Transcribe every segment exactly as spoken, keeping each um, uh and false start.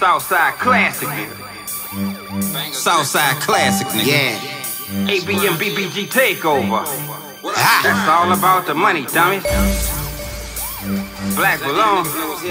Southside classic, nigga. Southside classic, nigga. Yeah. A B M B B G takeover. Ah. That's all about the money, dummies. Black balloon.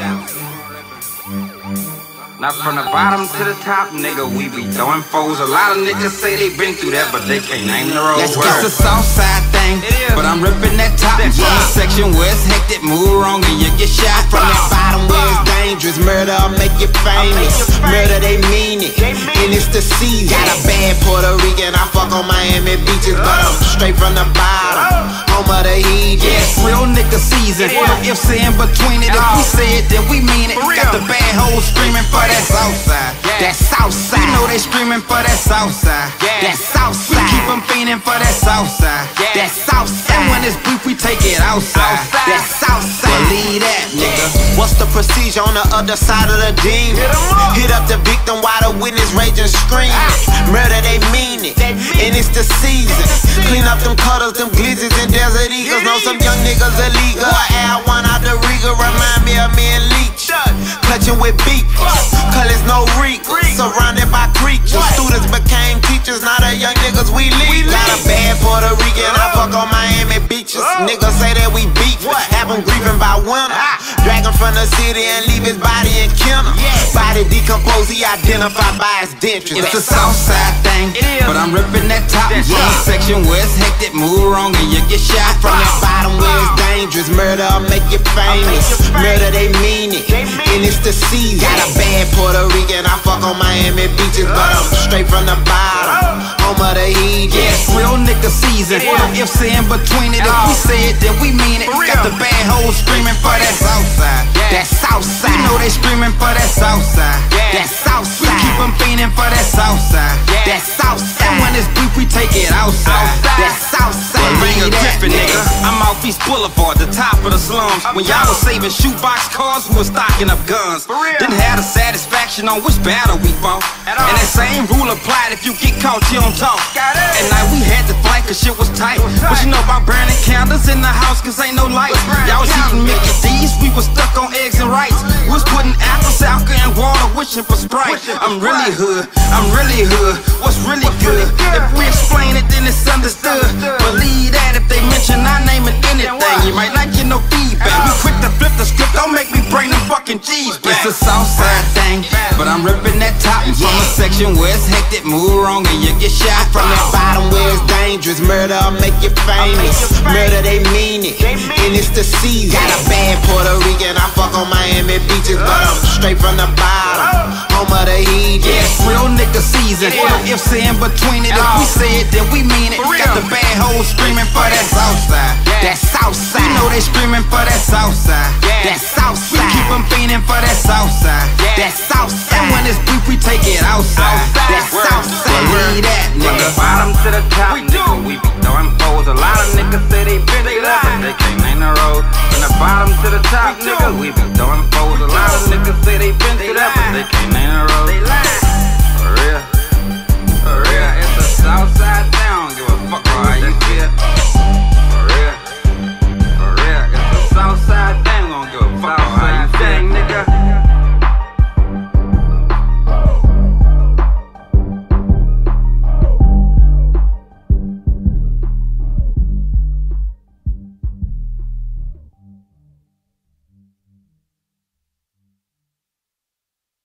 Now from the bottom to the top, nigga, we be throwing foes. A lot of niggas say they been through that, but they can't name the road. Let's get the Southside thing, but I'm ripping that top from the section where it's hectic. Move wrong and you get shot. From that bottom where it's dangerous. Murder will make you famous. Murder, they mean it, and it's the season. Got a bad Puerto Rican, I fuck on Miami beaches, but I'm straight from the bottom, home of the heat. Yes, real nigga season. No ifs in between it. If we say it, then we mean it. Got the bad hoes screaming for that Southside, that Southside. You know they screaming for that Southside, that Southside. We keep them fiending for that Southside, that Southside. And when it's beef, we take it outside, that Southside. Believe that, nigga. What's the procedure on the other side of the demon? Hit up the victim while the witness raging screaming. Murder, they mean it, and it's the season. Clean up them cutters, them glizzies and desert eagles. Know some young niggas illegal. Add one out the Riga, remind me of me and Leech. Clutching with beef, colors no reek. Surrounded by creatures, students became teachers. Now the young niggas we lead. Got a bad Puerto Rican, I fuck on Miami beaches. Niggas say that we beef, have them grieving by winter. Drag him from the city and leave his body in kennel. Body decompose, he identified by his dentures. It's the Southside thing, but I'm ripping that top from the section where it's hectic. Move wrong and you get shot. From that bottom where it's dangerous. Murder will make you famous. Murder, they mean it, and it's the season. Got a bad Puerto Rican, I fuck on Miami beaches, but I'm straight from the bottom, home of the heat. Yes, real nigga season. No ifs in between it. If we say it, then we mean it. Got the bad hoes screaming for that Southside, that Southside. You know they screaming for that Southside, that Southside. We keep them fiending for that Southside, that Southside. And when it's beef, we take it outside, that Southside. Believe that, Griffin, nigga. I'm off East Boulevard, the top of the slums. When y'all was saving shoebox cars, we was stocking up guns. Didn't have the satisfaction on which battle we fought. And that same rule applied: if you get caught, you don't talk. At night we had to fight cause shit was tight. But you know about burning candles in the house cause ain't no light. Y'all was eating Mickey D's, we was stuck on eggs and rice. We was putting apples, alcohol and water, wishing for Sprite. I'm really hood, I'm really hood. What's really good? If we explain it, then it's understood. Believe that if they mention our name in anything, you might not get no feedback. We quick to flip the script, don't make me bring them fucking G's back. It's the Southside thing, but I'm ripping that top from the section where it's hectic. Move wrong and you get shot. From that bottom where it's dangerous. Murder will make you famous. Murder, they mean it, and it's the season. Got a bad Puerto Rican, I fuck on Miami beaches, but I'm straight from the bottom, home of the heat. Yes, real nigga season. No ifs in between it. If we say it, then we mean it. Got the bad hoes screaming for that Southside, that Southside. You know they screaming for that Southside, that Southside. We keep them fiending for that Southside, that Southside. And when it's beef, we take it outside, that Southside. Believe that, nigga. From the bottom to the top, we nigga, we be throwing foes. A lot of niggas say they been through that, but they can't name the road. From the bottom to the top, nigga, we be throwing foes. A lot of niggas say they been